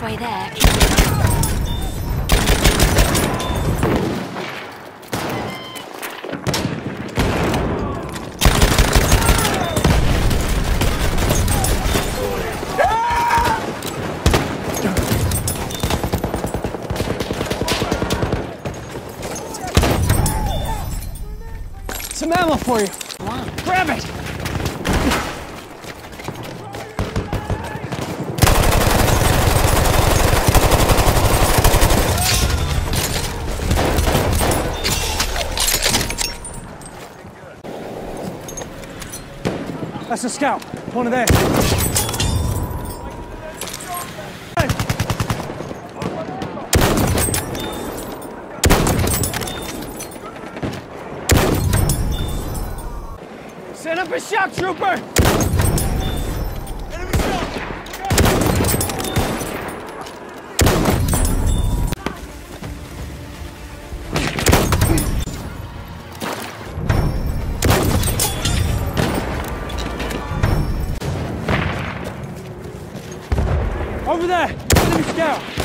halfway there. Some ammo for you. Wow. Grab it! That's a scout. One of theirs. Set up a shock trooper! Enemy shot! Over there! Enemy scout!